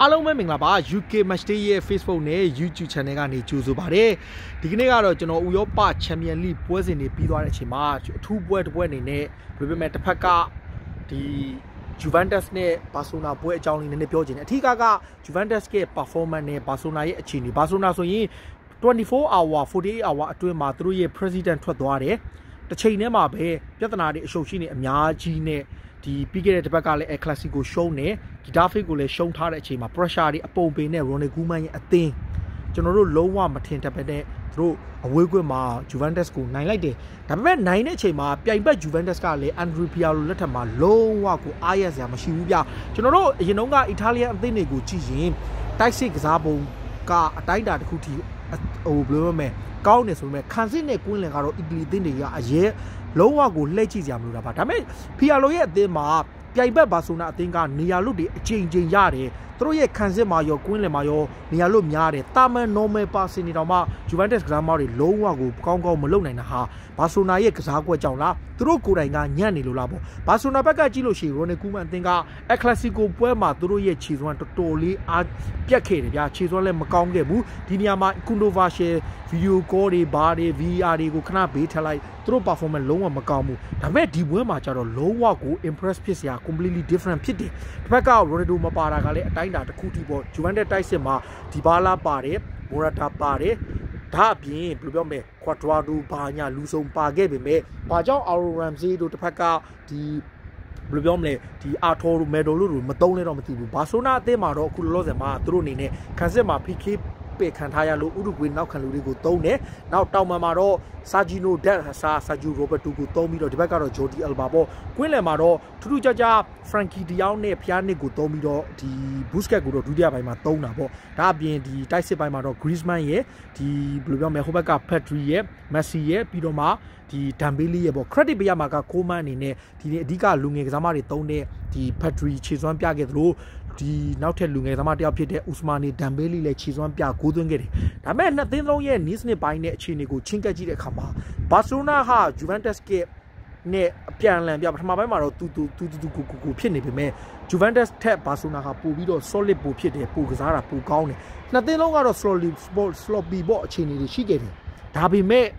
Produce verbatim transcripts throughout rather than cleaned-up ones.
အားလုံးပဲမင်္ဂလာပါ U K Matchday ရဲ့ Facebook နဲ့ YouTube Channel ကနေကြိုဆိုပါတယ်ဒီကနေ့ကတော့ကျွန်တော်ဥရောပ Champion League ပွဲစဉ်တွေပြီးသွားတဲ့အချိန်မှာအထူးပွဲတစ်ပွဲအနေနဲ့ပြပြမဲ့တစ်ဖက်ကဒီ Juventus နဲ့ Barcelona ပွဲအကြောင်းလေးနည်းနည်းပြောချင်တယ်အထူးကက Juventus ရဲ့ performance နဲ့ Barcelona ရဲ့အခြေအနေ Barcelona ဆိုရင်twenty-four hour forty-eight hour အတွင်းမှာသူတို့ရဲ့ president ထွက်သွားတယ်တစ်ချိန်တည်းမှာပဲပြဿနာတွေအရှုပ်ရှိနေအများကြီးနဲ့ဒီပြီးခဲ့တဲ့တစ်ပတ်ကလည်း El Clasico ကိုရှုံးတယ်ဂီတာဖိတ်ကိုလည်းရှုံးထားတဲ့အချိန်မှာ pressure တွေအပုံပင်နဲ့ Ronald Koeman ရဲ့အသင်းကျွန်တော်တို့လုံးဝမထင်တတ်ပဲနဲ့သူတို့အဝေးကွင်းမှာ Juventus ကိုနိုင်လိုက်တယ်ဒါပေမဲ့နိုင်တဲ့အချိန်မှာပြိုင်ဘက် Juventus ကလည်း Andrea Pirlo လက်ထက်မှာလုံးဝကိုအားရစရာမရှိဘူးဗျကျွန်တော်တို့အရင်တုန်းက Italian အသင်းတွေကိုကြည့်ရင်တိုက်စစ်ကစားပုံကအတိုင်းအတာတစ်ခုထိဟိုဘယ်လိုမဲ့ကောင်းနေဆိုပေမဲ့ခံစစ်နဲ့ကွင်းလင်ကတော့ Italy အသင်းတွေကအရေးလုံးဝကိုလှည့်ကြည့်စရာမလိုတာပါဒါပေမဲ့ Pirlo ရဲ့အသင်းမှာပြိုင်ဘက် Barcelona အသင်းကနေရာလွတ်တွေအချိန်ချင်းရတယ်သူတို့ရဲ့ခံစစ်မှာရောကွင်းလင်မှာရောနေရာလွတ်များတယ်တာမန် normal passing တွေတောင်မှ Juventus ကစားမတွေလုံးဝကိုကောင်းကောင်းမလုပ်နိုင်တာဟာ Barcelona ရဲ့ကစားကွက်ကြောင့်လားသူတို့ကိုယ်တိုင်ကညံ့နေလို့လားပေါ့ Barcelona ဘက်ကကြည့်လို့ရှိရင် Ronald Koeman အသင်းက El Clasico ပွဲမှာသူတို့ရဲ့ခြေစွမ်းတော်တော်လေးအားပြတ်ခဲ့တယ်ဗျာခြေစွမ်းလည်းမကောင်းခဲ့ဘူးဒီနေရာမှာ controversial video call တွေဘာတွေ V R တွေကိုခဏဘေးထည့်လိုက်သူတို့ performance လုံးဝမကောင်းဘူးဒါပေမဲ့ဒီပွဲမှာကျတော့လုံးဝကို impress ဖြစ်စရာ completely different ဖြစ်တယ်တစ်ဖက်က Ronaldo မပါတာကလည်းအတိုင်းတာတစ်ခုထိပေါ့ Juventus တိုက်စစ်မှာဒီဘာလာပါတယ် Morata ပါတယ်ဒါအပြင်ဘယ်လိုပြောမလဲ Quadrado ဘာညာလူစုံပါခဲ့ပေမဲ့ဘာကြောင့် Aaron Ramsey တို့တစ်ဖက်ကဒီဘယ်လိုပြောမလဲဒီ Arthur Medel တို့မတုံးလဲတော့မသိဘူး Barcelona အသင်းမှာတော့အခုလောလောဆယ်မှာသူတို့အနေနဲ့ခံစစ်မှာ P K ပေခံထားရလို့ဥရုဂွေနောက်ခံလူတွေကိုတုံးတယ်နောက်တောင်မှမှာတော့ Sergio Dest ဆာ Sergio Roberto ကိုတုံးပြီးတော့ဒီဘက်ကတော့ Jordi Alba ပေါ့ကွင်းလယ်မှာတော့ထူးထူးခြားခြား Frankie De Jong နဲ့ဖျားနစ်ကိုတုံးပြီးတော့ဒီ Busquets ကိုတော့ဒုတိယပိုင်းမှာတုံးတာပေါ့ဒါအပြင်ဒီတိုက်စစ်ပိုင်းမှာတော့ Griezmann ရဲ့ဒီဘယ်လိုပြောမလဲဟိုဘက်က Pedri ရဲ့ Messi ရဲ့ပြီးတော့မှဒီ Dembele ရဲ့ပေါ့ credit ပေးရမှာက Koeman အနေနဲ့ဒီနေ့အဓိကလူငယ်ကစားမတွေတုံးတဲ့ဒီ Pedri ခြေစွမ်းပြခဲ့သလိုဒီနောက်ထပ်လူငယ်သမားတယောက်ဖြစ်တဲ့ Ousmane Dembele လည်းခြေစွမ်းပြဂိုးသွင်းခဲ့တယ်။ဒါပေမဲ့နှစ်သင်းလုံးရဲ့ nice နှစ်ပိုင်းနဲ့အခြေအနေကိုချင်းကပ်ကြည့်တဲ့အခါမှာ Barcelona ဟာ Juventus ကနဲ့အပြန်အလှန်ပြပထမပိုင်းမှာတော့တူတူတူတူကူကူဖြစ်နေပေမဲ့ Juventus ထက် Barcelona ဟာပို့ပြီးတော့ solid ပို့ဖြစ်တယ်ပို့ကစားတာပို့ကောင်းတယ်။နှစ်သင်းလုံးကတော့ sloppy sport sloppy ပေါ့အခြေအနေတွေရှိခဲ့တယ်။ဒါပေမဲ့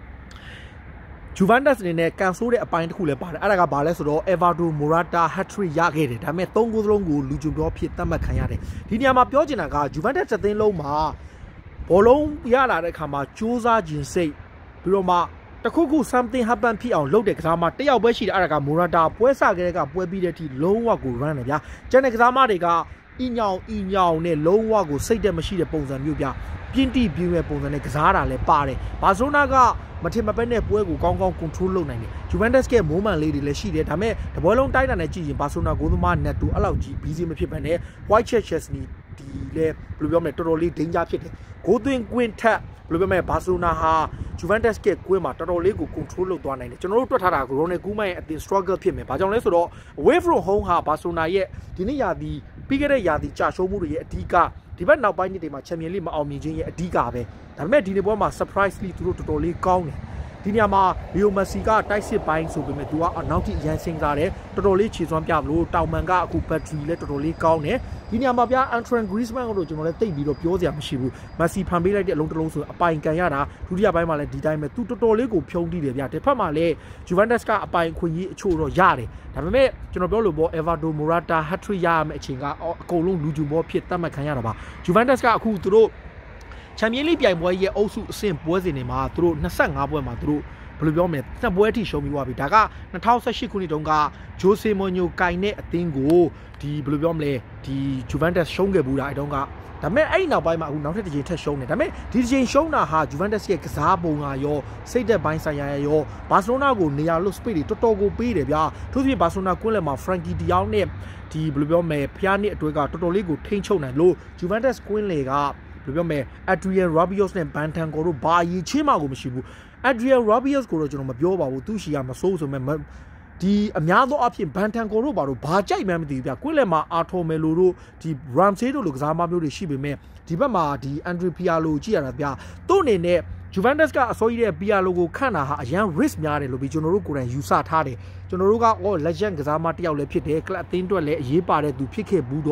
Juventus အနေနဲ့ကန်ဆိုးတဲ့အပိုင်းတစ်ခုလည်းပါတယ်အဲ့ဒါကဘာလဲဆိုတော့ Alvaro Morata hat-trick ရခဲ့တယ်ဒါပေမဲ့သုံးဂိုးစလုံးကိုလူကြုံပြောဖြစ်သတ်မှတ်ခံရတယ်ဒီနေရာမှာပြောချင်တာက Juventus တစ်သင်းလုံးမှာဘောလုံးရလာတဲ့အခါမှာစူးစမ်းခြင်းစိတ်ပြီးတော့မှတခုခု something happen ဖြစ်အောင်လုပ်တဲ့ကစားမတစ်ယောက်ပဲရှိတယ်အဲ့ဒါက Morata ပွဲစခဲ့တဲ့ကပွဲပြီးတဲ့အထိလုံးဝကို run တယ်ဗျာကျန်တဲ့ကစားမတွေကအီညောင်အီညောင်နဲ့လုံးဝကိုစိတ်တက်မရှိတဲ့ပုံစံမျိုးဗျာပြင်းတိပြင်းမဲ့ပုံစံနဲ့ကစားတာလည်းပါတယ်ဘာဆိုနာကမထင်မပဲနဲ့ပွဲကိုကောင်းကောင်း control လုပ်နိုင်တယ် Juventus က moment လေးတွေလည်းရှိတယ်ဒါပေမဲ့တပွဲလုံးတိုက်တာနဲ့ကြည့်ရင် Barcelona ဂိုးသမား Neto အဲ့လောက်ကြီး busy မဖြစ်ဘဲနဲ့ White Chesney ဒီလေဘယ်လိုပြောမလဲတော်တော်လေး danger ဖြစ်တယ်ဂိုးသွင်းကွင်းထက်ဘယ်လိုပြောမလဲ Barcelona ဟာ Juventus ကကွင်းမှာတော်တော်လေးကို control လုပ်သွားနိုင်တယ်ကျွန်တော်တို့တွက်ထားတာက Ronald Koeman ရဲ့အသင်း struggle ဖြစ်မယ်ဘာကြောင့်လဲဆိုတော့ away from home ဟာ Barcelona ရဲ့ဒီနေ့ရာသီပြီးခဲ့တဲ့ရာသီကြာရှုံးမှုတွေရဲ့အဓိကဒီဘက်နောက်ပိုင်းနှစ်တွေမှာ Champions League မအောင်မြင်ခြင်းရဲ့အဓိကပဲဒါပေမဲ့ဒီနေ့ပွဲမှာ surprisely သူတို့တော်တော်လေးကောင်းတယ်ဒီနေရာမှာ Leo Messi ကတိုက်စစ်ပိုင်းဆိုပေမဲ့သူကအနောက်ထိအရန်စင်စားတယ်တော်တော်လေးခြေစွမ်းပြလို့တောင်မန်ကအခု battery လည်းတော်တော်လေးကောင်းတယ်ဒီနေရာမှာဗျာ Antoine Griezmann ကိုတော့ကျွန်တော်လည်းတိတ်ပြီးတော့ပြောစရာမရှိဘူး Messi ဖန်ပေးလိုက်တဲ့အလုံးတစ်လုံးဆိုအပိုင်ကန်ရတာဒုတိယပိုင်းမှာလည်းဒီတိုင်းပဲသူတော်တော်လေးကိုဖြုံးတိတယ်ဗျာတစ်ဖက်မှာလည်း Juventus ကအပိုင်ခွင့်ကြီးအချို့တော့ရတယ်ဒါပေမဲ့ကျွန်တော်ပြောလို့ပေါ့ Alvaro Morata hat-trick ရရမယ့်အချိန်ကအကုန်လုံးလူကျူဘောဖြစ်တတ်မှတ်ခံရတာပါ Juventus ကအခုသူတို့ချန်ပီယံလိပြိုင်ပွဲရဲ့အုပ်စုအဆင့်ပွဲစဉ်တွေမှာသူတို့twenty-fiveပွဲမှာသူတို့ဘယ်လိုပြောမလဲနှစ်ပွဲအထိရှုံးပြီးသွားပြီဒါကtwenty eighteenခုနှစ်တုန်းက Jose Mourinho ကင်တဲ့အသင်းကိုဒီဘယ်လိုပြောမလဲဒီ Juventus ရှုံးခဲ့ဘူးတာအဲတုန်းကဒါပေမဲ့အဲ့နောက်ပိုင်းမှာအခုနောက်ထပ်တစ်ချိန်ထပ်ရှုံးတယ်ဒါပေမဲ့ဒီတစ်ချိန်ရှုံးတာဟာ Juventus ရဲ့ကစားပုံကရောစိတ်သက်ပိုင်းဆိုင်ရာရော Barcelona ကိုနေရာလို့ space တွေတော်တော်ကိုပေးတယ်ဗျာသူပြင် Barcelona ကွင်းလယ်မှာ Frankie De Jong နဲ့ဒီဘယ်လိုပြောမလဲဖျားနစ်အတွဲကတော်တော်လေးကိုထိန်းချုပ်နိုင်လို့ Juventus ကွင်းလယ်ကဘယ်လိုပြောမလဲ Adrian Rabiot နဲ့ Bentancur တို့ဘာရည်ချင်းမှကိုမရှိဘူးAdrian Rabiot ကိုတော့ကျွန်တော်မပြောပါဘူးသူရှိရမစိုးဆိုမဲ့ဒီအများသောအဖြစ် Bentancur တို့ဘာလို့ဘာကြိုက်မှန်းမသိဘူးဗျကွင်းလယ်မှာ Arthur Melo တို့ဒီ Ramsey တို့လိုကစားမမျိုးတွေရှိပေမဲ့ဒီဘက်မှာဒီ Andrea Pirlo ကြည့်ရတာဗျသူ့အနေနဲ့ Juventus ကအစိုးရတဲ့ Pirlo ကိုခန့်တာဟာအရန် risk များတယ်လို့ပြီးကျွန်တော်တို့ကိုယ်တိုင်ယူဆထားတယ်ကျွန်တော်တို့ကအော် legend ကစားမတစ်ယောက်လည်းဖြစ်တယ်ကလပ်အသင်းအတွက်လည်းအရေးပါတဲ့သူဖြစ်ခဲ့ဘူးတော့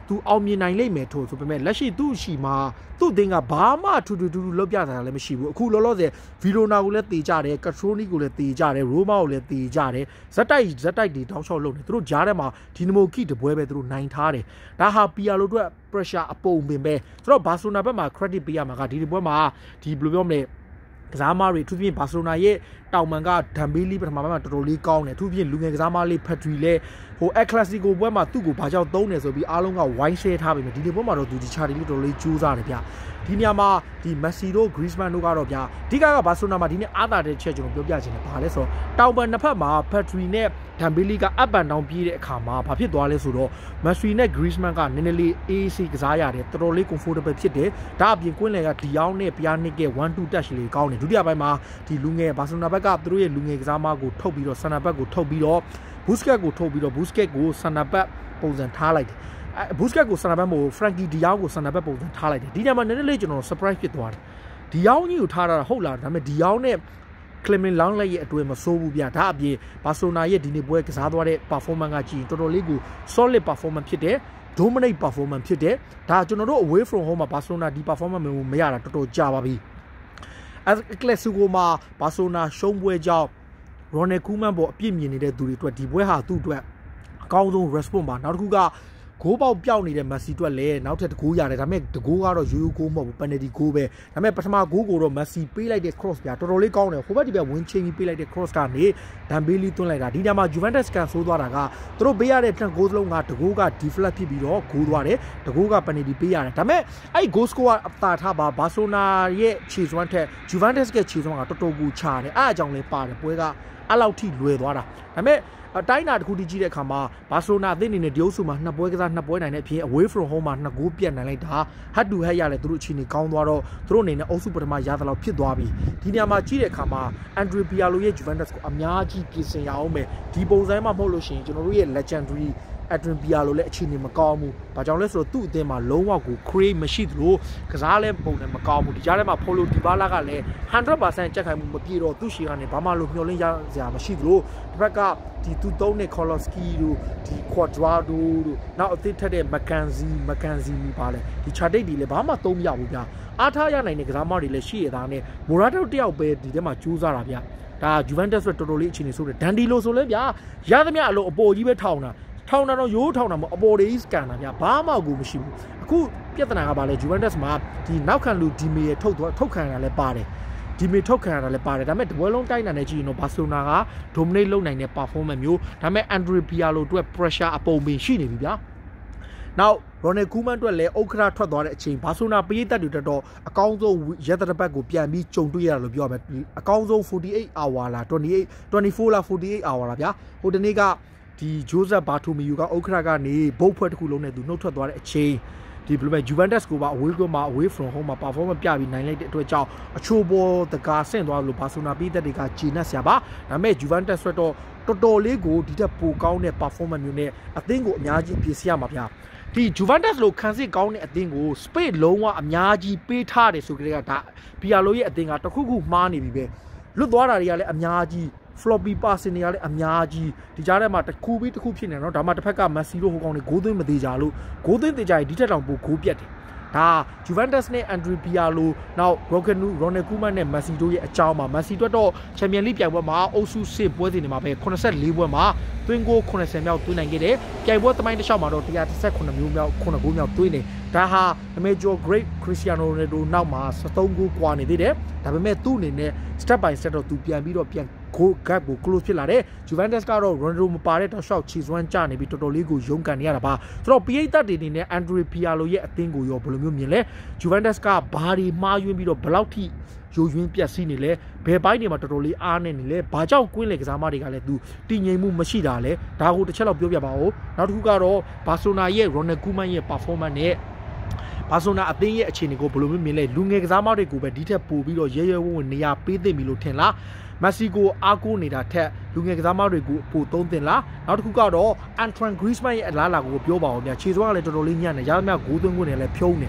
သူအောင်မြင်နိုင်လိမ့်မယ်ထို့ဆိုပေမဲ့လက်ရှိသူ့ရှိမှာသူ့အသင်းကဘာမှထူထူထူထူလောက်ပြတာလည်းမရှိဘူးအခုလောလောဆယ်ဗီလိုနာကိုလည်းတေကြတယ်ကထရိုနီကိုလည်းတေကြတယ်ရိုမာကိုလည်းတေကြတယ်ဇက်တိုက်ဇက်တိုက်တွေတောင်းလျှောက်လုပ်နေသူတို့ကြားထဲမှာဒီနမိုကီတပွဲပဲသူတို့နိုင်ထားတယ်ဒါဟာပီယာလိုအတွက် pressure အပုံပင်ပဲဆိုတော့ဘာစီလိုနာဘက်မှာ credit ပေးရမှာကဒီဒီပွဲမှာဒီဘယ်လိုပြောမလဲကစားမတွေသူပြင်ဘာစီလိုနာရဲ့တောင်မန်ကဒမ်ဘေးလီပထမပိုင်းမှာတော်တော်လေးကောင်းတယ်သူပြင်လူငယ်ကစားမလေးဖက်ထရီလဲဟိုအက်ကလပ်စီကိုပွဲမှာသူ့ကိုဘာကြောင့်သုံးတယ်ဆိုပြီးအားလုံးကဝိုင်းရှဲထားပြီမယ်ဒီဒီပွဲမှာတော့သူဒီချာတီလေးတော်တော်လေးကြိုးစားတယ်ဗျဒီနေရာမှာဒီမက်ဆီတို့ဂရီးစ်မန်တို့ကတော့ဗျာအဓိကကဘာစီလိုနာမှာဒီနေ့အားသာတဲ့ချက်ကျွန်တော်ပြောပြချင်တယ်ဘာလဲဆိုတော့တောင်ပန်နှစ်ဖက်မှာဖက်ထရီနဲ့ဒမ်ဘေးလီကအပ်ပန်တောင်ပြေးတဲ့အခါမှာဘာဖြစ်သွားလဲဆိုတော့မက်ဆီနဲ့ဂရီးစ်မန်ကနည်းနည်းလေး အေးစီကစားရတယ်တော်တော်လေး comfortable ဖြစ်တယ်ဒါအပြင်ကွင်းလယ်ကဒီအောင်နဲ့ပြားနစ်ကone two touch လေးကောင်းတယ်ဒုတိယပိုင်းမှာဒီလူငယ်ဘာစီလိုနာဘက်ကသူတို့ရဲ့လူငယ်ကစားမကိုထုတ်ပြီးတော့ဆန်နာဘက်ကိုထုတ်ပြီးတော့ဘူစကက်ကိုထုတ်ပြီးတော့ဘူစကက်ကိုဆန်နာဘက်ပုံစံထားလိုက်တယ်အဲဘူစကက်ကိုဆန်နာဘက်မို့ဖရန်ကီဒီယောင်ကိုဆန်နာဘက်ပုံစံထားလိုက်တယ်ဒီညမှာနည်းနည်းလေးကျွန်တော် surprise ဖြစ်သွားတယ်ဒီယောင်ကြီးကိုထားတာဟုတ်လားဒါပေမဲ့ဒီယောင်နဲ့ကလမင်လောင်းလိုက်ရဲ့အတွဲမစိုးဘူးဗျာဒါအပြင်ဘာစီလိုနာရဲ့ဒီနေ့ပွဲကစားသွားတဲ့ performance ကကြည့်တော်တော်လေးကို solid performance ဖြစ်တယ် dominate performance ဖြစ်တယ်ဒါကျွန်တော်တို့ away from home မှာဘာစီလိုနာဒီ performance မျိုးမရတာတော်တော်ကြာပါပြီအဲကလပ်စီကိုမှာဘာစီလိုနာရှုံးပွဲကြောင့်ရိုနယ်ကူးမန်ပေါ်အပြစ်မြင်နေတဲ့သူတွေအတွက်ဒီပွဲဟာသူ့အတွက်အကောင်းဆုံး response ပါနောက်တစ်ခုကဂိုးပေါက်ပြောက်နေတဲ့မက်ဆီအတွက်လည်းနောက်ထပ်တကူရတယ်ဒါပေမဲ့တကူကတော့ရိုးရိုးဂိုးမဟုတ်ဘူး penalty ဂိုးပဲဒါပေမဲ့ပထမဂိုးကိုတော့မက်ဆီပေးလိုက်တဲ့ cross ပြတော်တော်လေးကောင်းတယ်ဟိုဘက်ဒီဘက်ဝင်းချင်းကြီးပေးလိုက်တဲ့ cross ကနေဒမ်ဘေးလီသွင်းလိုက်တာဒီညမှာ Juventus ကန်ဆိုးသွားတာကသူတို့ပေးရတဲ့ဂိုးစလုံးကတကူက deflect ဖြစ်ပြီးတော့ဂိုးသွားတယ်တကူက penalty ပေးရတယ်ဒါပေမဲ့အဲ့ goal score ကအသာထားပါဘာစီလိုနာရဲ့ခြေစွမ်းထက် Juventus ရဲ့ခြေစွမ်းကတော်တော်ကိုချတယ်အဲ့အကြောင်းလေးပါတယ်ပွဲကအဲ့လောက်ထိလွယ်သွားတာဒါပေမဲ့အတိုင်းတာတစ်ခုတည်းကြည့်တဲ့အခါမှာဘာစီလိုနာအသင်းအနေနဲ့ဒီအုပ်စုမှာနှစ်ပွဲကစားနှစ်ပွဲနိုင်တဲ့အပြင် away from home မှာနှစ်ဂိုးပြတ်နိုင်လိုက်တာ head to head ရလဲသူတို့အခြေအနေကောင်းသွားတော့သူတို့အနေနဲ့အုပ်စုပထမရသလောက်ဖြစ်သွားပြီဒီနေရာမှာကြည့်တဲ့အခါမှာ Andre Pirlo ရဲ့ Juventus ကိုအများကြီးပြင်ဆင်ရအောင်ပဲဒီပုံစံမှာမဟုတ်လို့ရှိရင်ကျွန်တော်တို့ရဲ့ legendary Adrian Pirlo လည်းအခြေအနေမကောင်းဘူး။ဘာကြောင့်လဲဆိုတော့သူ့အသင်းမှာလုံးဝကို create မရှိသလိုကစားလဲပုံနဲ့မကောင်းဘူး။ဒီကြားထဲမှာ Paulo Dybala ကလည်းone hundred percent ကြက်ခိုင်မှုမပြေတော့သူ့ရှေ့ကနေဘာမှလို့မျှော်လင့်ရစရာမရှိသလိုတစ်ဖက်ကဒီသူသုံးတဲ့ Kolosky တို့ဒီ Quadrado တို့နောက်အသစ်ထက်တဲ့ Mackenzie Mackenzie ပါလေဒီ Chadek တွေလည်းဘာမှသုံးမရဘူးဗျာ။အားထားရနိုင်တဲ့ကစားမတွေလည်းရှိရတာနဲ့ Morata တယောက်ပဲဒီထဲမှာကြိုးစားတာဗျာ။ဒါ Juventus ဆိုတော်တော်လေးအခြေအနေဆိုတယ် Dandilo ဆိုလဲဗျာရသမျှအလုံးအပေါ်ကြီးပဲထောင်တာထောင်တာတော့ရိုးထောင်တာမအပေါ်လေးစကန်တာဗျာဘာမှကိုမရှိဘူးအခုပြဿနာကဘာလဲ Juventus မှာဒီနောက်ခံလူဒီမီရဲ့ထုတ်ထုတ်ခံရတာလည်းပါတယ်ဒီမီထုတ်ခံရတာလည်းပါတယ်ဒါပေမဲ့တပွဲလုံးတိုင်းတာနဲ့ကြည့်ရင်တော့ဘာစီလိုနာက dominate လုပ်နိုင်တဲ့ performance မျိုးဒါပေမဲ့ Andre Pirlo အတွက် pressure အပုံပင်ရှိနေပြီဗျာနောက်ရိုနယ်ကူးမန်အတွက်လည်းဥက္ကဋ္ဌထွက်သွားတဲ့အချိန်ဘာစီလိုနာပရိသတ်တွေတက်တော့အကောင်းဆုံးရက်တပတ်ကိုပြန်ပြီးကြုံတွေ့ရတာလို့ပြောရမယ်အကောင်းဆုံးforty-eight hour လားtwenty-eight twenty-fourလားforty-eight hour လားဗျာဟိုတနေ့ကဒီဂျိုးဇက်ဘာတိုမီယူကဥက္ကဋ္ဌကနေဘုတ်ဖွဲ့တစ်ခုလုံးနဲ့သူနှုတ်ထွက်သွားတဲ့အချိန်ဒီဘယ်လိုပဲ Juventus ကိုပါ away ကမှာ away from home မှာ performance ပြပြီးနိုင်လိုက်တဲ့အတွက်ကြောင့်အချိုးပေါ်တကာဆင့်သွားလို့ဘာဆိုနာပြည်သက်တွေကဂျီနက်ဆရာပါဒါပေမဲ့ Juventus ဆိုတော့တော်တော်လေးကိုဒီတက်ပိုကောင်းတဲ့ performance မျိုးနဲ့အသင်းကိုအများကြီးပြင်ဆင်ရမှာဗျာဒီ Juventus လို့ခံစစ်ကောင်းတဲ့အသင်းကို space လုံးဝအများကြီးပေးထားတယ်ဆိုကြတဲ့ကဒါ Pirlo ရဲ့အသင်းကတခုခုမှားနေပြီပဲလွတ်သွားတာတွေကလည်းအများကြီးfloppy pass တွေကလည်းအများကြီးဒီကြားထဲမှာတစ်ခုပြီးတစ်ခုဖြစ်နေတော့ဒါမှတစ်ဖက်က Messi တို့ဟိုကောင်တွေဂိုးသွင်းမသေးကြလို့ဂိုးသွင်းသေးကြရင်ဒီထက်တောင်ပိုဂိုးပြတ်တယ်ဒါ Juventus နဲ့ Andre Pirlo နောက် Roganu Ronald Koeman နဲ့ Messi တို့ရဲ့အကြောင်းမှာ Messi တို့တော့ Champions League ပြိုင်ပွဲမှာအုပ်စုစစ်ပွဲစဉ်တွေမှာပဲeighty-fourပွဲမှာသွင်းဂိုးeightyမြောက်သွင်းနိုင်ခဲ့တယ်ပြိုင်ပွဲသမိုင်းတစ်လျှောက်မှာတော့one thirty-nineမျိုးမြောက်nineဂိုးမြောက်သွင်းတယ်ဒါဟာ Major Great Cristiano Ronaldo နောက်မှာthirteenဂိုးကွာနေသေးတယ်ဒါပေမဲ့သူ့အနေနဲ့ step by step တော့သူပြန်ပြီးတော့ပြန်ကို gap ကို close ဖြစ်လာတယ် Juventus ကတော့ Ronaldo မပါတဲ့တောက်လျှောက်ခြေစွမ်းကျနေပြီးတော်တော်လေးကိုရုန်းကန်နေရတာပါဆိုတော့ P A တက်တွေအနေနဲ့ Andre Pirlo ရဲ့အသင်းကိုရောဘယ်လိုမျိုးမြင်လဲ Juventus ကဘာတွေမှားယွင်းပြီးတော့ဘယ်လောက်ထိယိုယွင်းပြက်စီးနေလဲဘယ်ပိုင်းတွေမှာတော်တော်လေးအားနေနေလဲဘာကြောင့်ကွင်းလေကစားမတွေကလည်းသူတည်ငြိမ်မှုမရှိတာလဲဒါကိုတစ်ချက်လောက်ပြောပြပါဦးနောက်တစ်ခုကတော့ Barcelona ရဲ့ Ronald Koeman ရဲ့ performance နဲ့ဘာဆိုနာအသင်းရဲ့အခြေအနေကိုဘယ်လိုမျိုးမြင်လဲလူငယ်ကစားမတွေကိုပဲဒီထက်ပိုပြီးတော့ရဲရဲဝံ့ဝံ့နေရာပေးသင့်ပြီလို့ထင်လားမက်ဆီကိုအားကိုးနေတာထက်လူငယ်ကစားမတွေကိုပိုသုံးသင့်လားနောက်တစ်ခုကတော့ Antoine Griezmann ရဲ့အလားအလာကိုပြောပါဦးဗျာခြေစွမ်းကလည်းတော်တော်လေးညံ့နေရသမျှဂိုးသွင်းခွင့်တွေလည်းဖြုံးနေ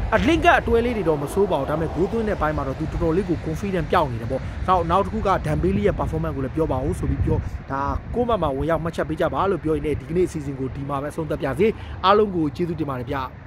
အလင်းကအတွဲလေးတွေတော့မစိုးပါဘူးဒါပေမဲ့ဂိုးသွင်းတဲ့ပိုင်းမှာတော့သူတော်တော်လေးကို confident ပြောင်းနေတယ်ပေါ့နောက်နောက်တစ်ခုကဒမ်ဘေးလီရဲ့ performance ကိုလည်းပြောပါဦးဆိုပြီးပြောဒါကိုမှတ်မှာဝင်ရောက်မှတ်ချက်ပေးကြပါလို့ပြောရင်းနဲ့ဒီကနေ့အစီအစဉ်ကိုဒီမှာပဲဆုံးသက်ပြစေအားလုံးကိုကျေးဇူးတင်ပါတယ်ဗျ